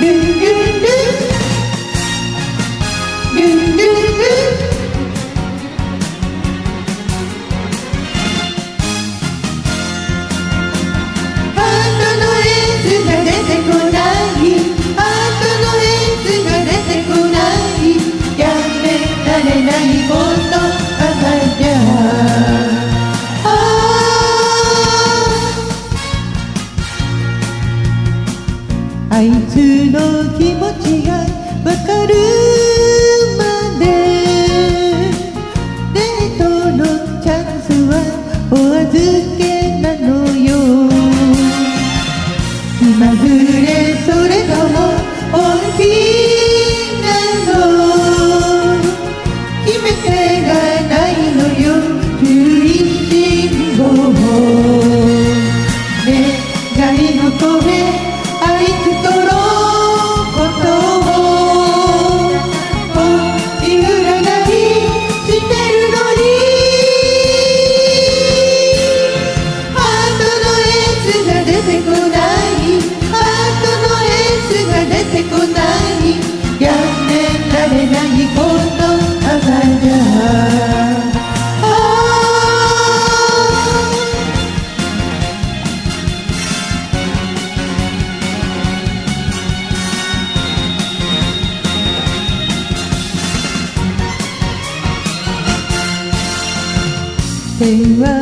ルンルンルンルンルンルンハートのエースが出てこないハートのエースが出てこないやめられないことばかりじゃあいつの気持ちがわかるまでデートのチャンスはお預けなのよ気まぐれそれとも本気なの決め手がないのよ注意信号願いの声あいつとのことを恋占いしてるのにハートのエースが出てこないハートのエースが出てこないやめられないことばかりじゃ電話